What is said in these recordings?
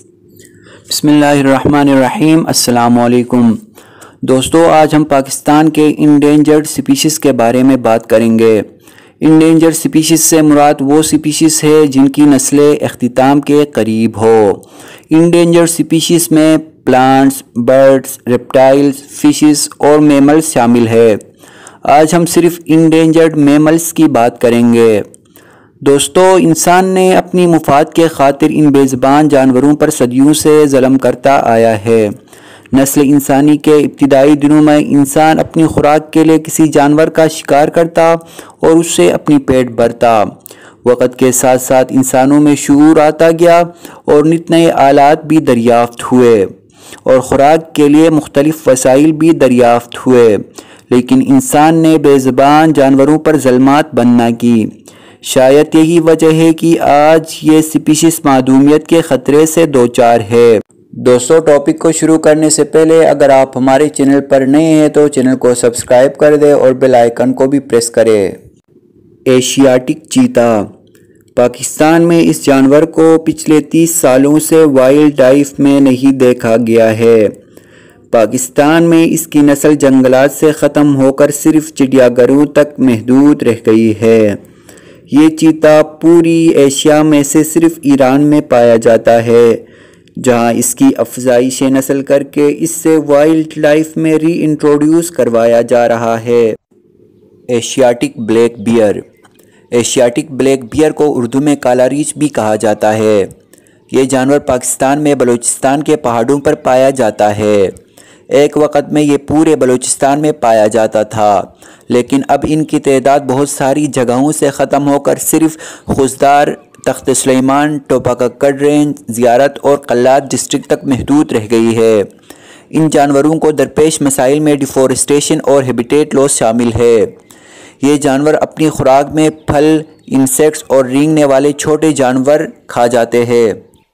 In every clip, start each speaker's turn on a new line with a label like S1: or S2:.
S1: بسم اللہ الرحمن الرحیم۔ السلام علیکم دوستو، آج ہم پاکستان کے انڈینجرڈ سپیشیز کے بارے میں بات کریں گے۔ انڈینجرڈ سپیشیز سے مراد وہ سپیشیز ہے جن کی نسلیں اختتام کے قریب ہو۔ انڈینجرڈ سپیشیز میں پلانٹس، برڈز، ریپٹائلز، فشز اور میملز شامل ہے۔ آج ہم صرف انڈینجرڈ میملز کی بات کریں گے۔ دوستو، انسان نے اپنی مفاد کے خاطر ان بے زبان جانوروں پر صدیوں سے ظلم کرتا آیا ہے۔ نسل انسانی کے ابتدائی دنوں میں انسان اپنی خوراک کے لیے کسی جانور کا شکار کرتا اور اس سے اپنی پیٹ بھرتا۔ وقت کے ساتھ ساتھ انسانوں میں شعور آتا گیا اور نت نئے آلات بھی دریافت ہوئے اور خوراک کے لیے مختلف وسائل بھی دریافت ہوئے، لیکن انسان نے بے زبان جانوروں پر ظلمات بند نہ کی۔ شاید یہی وجہ ہے کہ آج یہ سپیشیز معدومیت کے خطرے سے دوچار ہے۔ دوستو، ٹاپک کو شروع کرنے سے پہلے اگر آپ ہمارے چینل پر نئے ہیں تو چینل کو سبسکرائب کر دیں اور بیل آئیکن کو بھی پریس کریں۔ ایشیاٹک چیتا۔ پاکستان میں اس جانور کو پچھلے 30 سالوں سے وائلڈ لائف میں نہیں دیکھا گیا ہے۔ پاکستان میں اس کی نسل جنگلات سے ختم ہو کر صرف چڑیا گھروں تک محدود رہ گئی ہے۔ یہ چیتا پوری ایشیا میں سے صرف ایران میں پایا جاتا ہے، جہاں اس کی افزائش نسل کر کے اس سے وائلڈ لائف میں ری انٹروڈیوس کروایا جا رہا ہے۔ Asiatic black bear. Asiatic black bear کو اردو میں کالا ریچھ بھی کہا جاتا ہے۔ یہ جانور پاکستان میں بلوچستان کے پہاڑوں پر پایا جاتا ہے۔ ایک وقت میں یہ پورے بلوچستان میں پایا جاتا تھا، لیکن اب ان کی تعداد بہت ساری جگہوں سے ختم ہو کر صرف خوزدار، تخت سلیمان، ٹوپا ککڑ رینج، زیارت اور قلات ڈسٹرکٹ تک محدود رہ گئی ہے۔ ان جانوروں کو درپیش مسائل میں ڈیفورسٹیشن اور ہیبیٹیٹ لاس شامل ہے۔ یہ جانور اپنی خوراک میں پھل، انسیکٹس اور رینگنے والے چھوٹے جانور کھا جاتے ہیں۔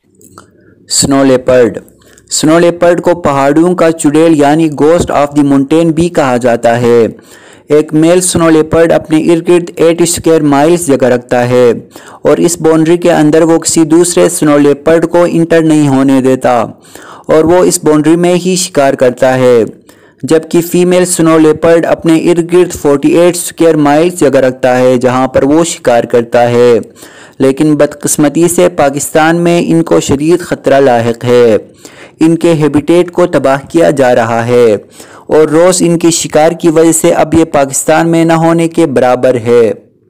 S1: سنو لیپرڈ۔ سنو لیپرڈ کو پہاڑوں کا چڑیل یعنی گوسٹ آف دی مونٹین بھی کہا جاتا ہے۔ ایک میل سنو لیپرڈ اپنے ارد گرد 8 اسکوائر مائلز جگہ رکھتا ہے اور اس باؤنڈری کے اندر وہ کسی دوسرے سنو لیپرڈ کو انٹر نہیں ہونے دیتا اور وہ اس باؤنڈری میں ہی شکار کرتا ہے، جبکہ فیمیل سنو لیپرڈ اپنے ارد گرد 48 اسکوائر مائلز جگہ رکھتا ہے جہاں پر وہ شکار کرتا ہے، لیکن بدقسمتی سے پاکستان میں ان کو شدید خطرہ لاحق ہے۔ ان کے ہیبیٹیٹ کو تباہ کیا جا رہا ہے اور روز ان کی شکار کی وجہ سے اب یہ پاکستان میں نہ ہونے کے برابر ہے۔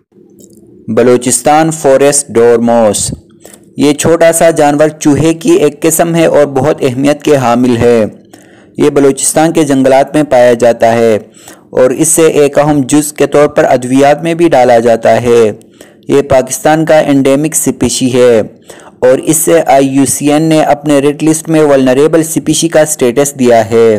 S1: Balochistan forest dormouse. یہ چھوٹا سا جانور چوہے کی ایک قسم ہے اور بہت اہمیت کے حامل ہے۔ یہ بلوچستان کے جنگلات میں پایا جاتا ہے اور اس سے ایک اہم جز کے طور پر ادویات میں بھی ڈالا جاتا ہے۔ یہ پاکستان کا انڈیمک سپیشی ہے اور اس سے IUCN نے اپنے ریڈ لسٹ میں ولنریبل سپیشی کا سٹیٹس دیا ہے۔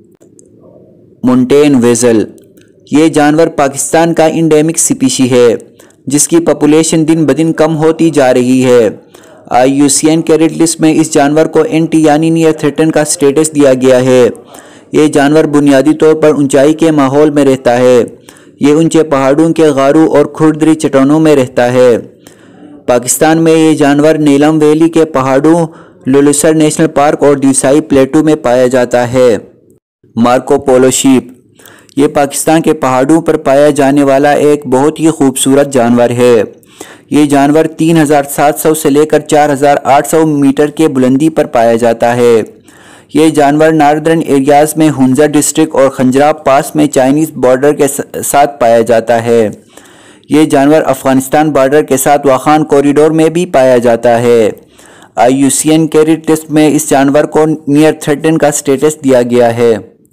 S1: Mountain weasel. یہ جانور پاکستان کا انڈیمک سپیشی ہے جس کی پاپولیشن دن بدن کم ہوتی جا رہی ہے۔ IUCN کے ریڈ لسٹ میں اس جانور کو اینٹی یعنی نیئر تھریٹن کا سٹیٹس دیا گیا ہے۔ یہ جانور بنیادی طور پر اونچائی کے ماحول میں رہتا ہے۔ یہ اونچے پہاڑوں کے غاروں اور کھردری چٹانوں میں رہتا ہے۔ پاکستان میں یہ جانور نیلم ویلی کے پہاڑوں، لولوسر نیشنل پارک اور دیوسائی پلیٹو میں پایا جاتا ہے۔ Marco Polo sheep. یہ پاکستان کے پہاڑوں پر پایا جانے والا ایک بہت ہی خوبصورت جانور ہے۔ یہ جانور 3700 سے لے کر 4800 میٹر کے بلندی پر پایا جاتا ہے۔ یہ جانور ناردرن ایریاز میں ہنزا ڈسٹرکٹ اور خنجراب پاس میں چائنیز بارڈر کے ساتھ پایا جاتا ہے۔ یہ جانور افغانستان بارڈر کے ساتھ واخان کوریڈور میں بھی پایا جاتا ہے۔ IUCN کے ریڈ لسٹ میں اس جانور کو نیئر تھریٹن کا سٹیٹس دیا گیا ہے۔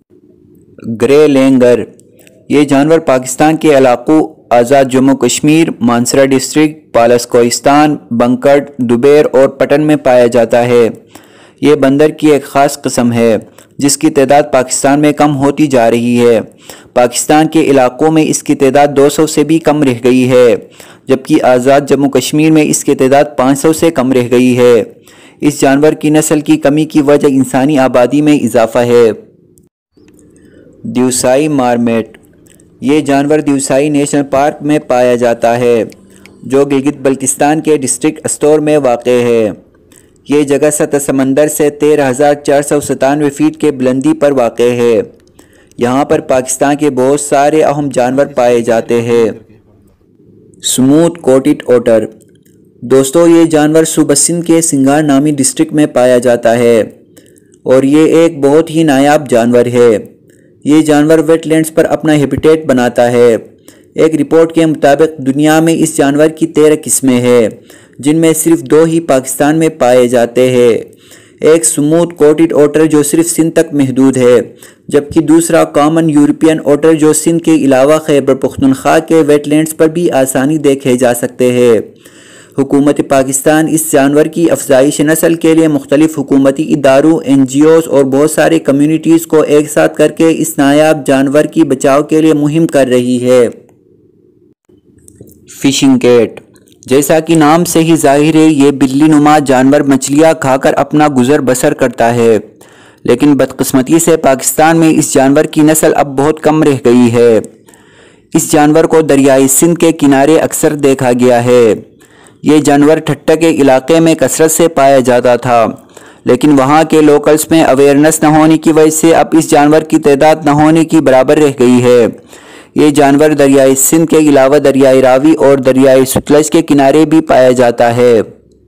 S1: گرے لینگر۔ یہ جانور پاکستان کے علاقوں آزاد جموں کشمیر، مانسہرہ ڈسٹرکٹ، پالس کوہستان، بنکٹ، دوبیر اور پٹن میں پایا جاتا ہے۔ یہ بندر کی ایک خاص قسم ہے جس کی تعداد پاکستان میں کم ہوتی جا رہی ہے۔ پاکستان کے علاقوں میں اس کی تعداد 200 سے بھی کم رہ گئی ہے، جبکہ آزاد جموں کشمیر میں اس کی تعداد 500 سے کم رہ گئی ہے۔ اس جانور کی نسل کی کمی کی وجہ انسانی آبادی میں اضافہ ہے۔ دیوسائی مارمیٹ۔ یہ جانور دیوسائی نیشنل پارک میں پایا جاتا ہے جو گلگت بلتستان کے ڈسٹرکٹ استور میں واقع ہے۔ یہ جگہ سطح سمندر سے 13,497 فیٹ کے بلندی پر واقع ہے۔ یہاں پر پاکستان کے بہت سارے اہم جانور پائے جاتے ہیں۔ سموتھ کوٹڈ اوٹر، دوستو یہ جانور صوبہ سندھ کے سنگار نامی ڈسٹرکٹ میں پایا جاتا ہے اور یہ ایک بہت ہی نایاب جانور ہے۔ یہ جانور ویٹ لینڈز پر اپنا ہیبیٹیٹ بناتا ہے۔ ایک رپورٹ کے مطابق دنیا میں اس جانور کی 13 قسمیں ہیں، جن میں صرف 2 ہی پاکستان میں پائے جاتے ہیں۔ ایک سموتھ کوٹڈ اوٹر جو صرف سندھ تک محدود ہے، جبکہ دوسرا کامن یورپین اوٹر جو سندھ کے علاوہ خیبر پختونخوا کے ویٹ لینڈز پر بھی آسانی دیکھے جا سکتے ہیں۔ حکومت پاکستان اس جانور کی افزائش نسل کے لیے مختلف حکومتی اداروں، NGOs اور بہت سارے کمیونٹیز کو ایک ساتھ کر کے اس نایاب جانور کی بچاؤ کے لیے مہم کر رہی ہے۔ فشنگ کیٹ، جیسا کہ نام سے ہی ظاہر ہے یہ بلی نما جانور مچھلیاں کھا کر اپنا گزر بسر کرتا ہے، لیکن بدقسمتی سے پاکستان میں اس جانور کی نسل اب بہت کم رہ گئی ہے۔ اس جانور کو دریائے سندھ کے کنارے اکثر دیکھا گیا ہے۔ یہ جانور ٹھٹہ کے علاقے میں کثرت سے پایا جاتا تھا، لیکن وہاں کے لوکلز میں اویئرنس نہ ہونے کی وجہ سے اب اس جانور کی تعداد نہ ہونے کی برابر رہ گئی ہے۔ یہ جانور دریائے سندھ کے علاوہ دریائے راوی اور دریائے ستلج کے کنارے بھی پایا جاتا ہے۔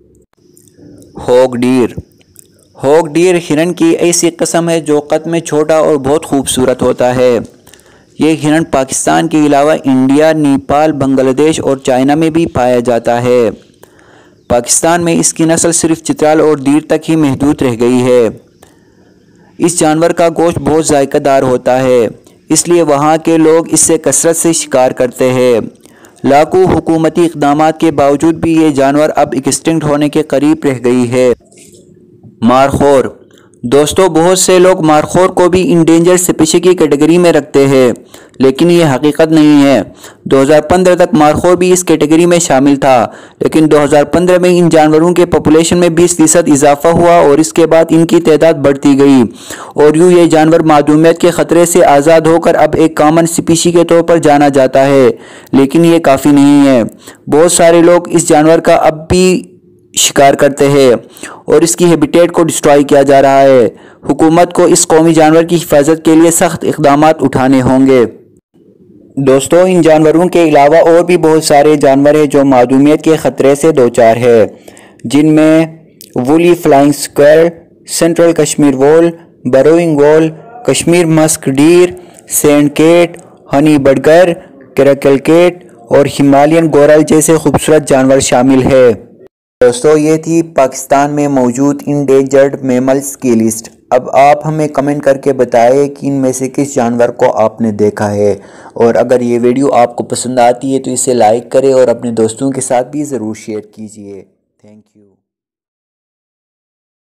S1: ہوگ ڈیر، ہوگ ڈیر ہرن کی ایسی قسم ہے جو قد میں چھوٹا اور بہت خوبصورت ہوتا ہے۔ یہ ہرن پاکستان کے علاوہ انڈیا، نیپال، بنگلہ دیش اور چائنا میں بھی پایا جاتا ہے۔ پاکستان میں اس کی نسل صرف چترال اور دیر تک ہی محدود رہ گئی ہے۔ اس جانور کا گوشت بہت ذائقہ دار ہوتا ہے، اس لیے وہاں کے لوگ اس سے کثرت سے شکار کرتے ہیں۔ لاکھوں حکومتی اقدامات کے باوجود بھی یہ جانور اب ایکسٹنکٹ ہونے کے قریب رہ گئی ہے۔ مارخور، دوستو بہت سے لوگ مارخور کو بھی انڈینجر سپیشی کی کیٹیگری میں رکھتے ہیں، لیکن یہ حقیقت نہیں ہے۔ 2015 تک مارخور بھی اس کیٹیگری میں شامل تھا، لیکن 2015 میں ان جانوروں کے پاپولیشن میں 20% اضافہ ہوا اور اس کے بعد ان کی تعداد بڑھتی گئی اور یوں یہ جانور معدومیت کے خطرے سے آزاد ہو کر اب ایک کامن سپیشی کے طور پر جانا جاتا ہے، لیکن یہ کافی نہیں ہے۔ بہت سارے لوگ اس جانور کا اب بھی شکار کرتے ہیں اور اس کی ہیبیٹیٹ کو ڈسٹرائے کیا جا رہا ہے۔ حکومت کو اس قومی جانور کی حفاظت کے لیے سخت اقدامات اٹھانے ہوں گے۔ دوستو ان جانوروں کے علاوہ اور بھی بہت سارے جانور ہیں جو معدومیت کے خطرے سے دوچار ہے، جن میں woolly flying squirrel, central Kashmir vole, بروئنگ vole, Kashmir musk deer, sand cat, honey badger, caracal cat اور ہمالین گورل جیسے خوبصورت جانور شامل ہے۔ دوستو یہ تھی پاکستان میں موجود انڈینجرڈ میملز کی لسٹ۔ اب آپ ہمیں کمنٹ کر کے بتائیں کہ ان میں سے کس جانور کو آپ نے دیکھا ہے، اور اگر یہ ویڈیو آپ کو پسند آتی ہے تو اسے لائک کریں اور اپنے دوستوں کے ساتھ بھی ضرور شیئر کیجیے۔ Thank you.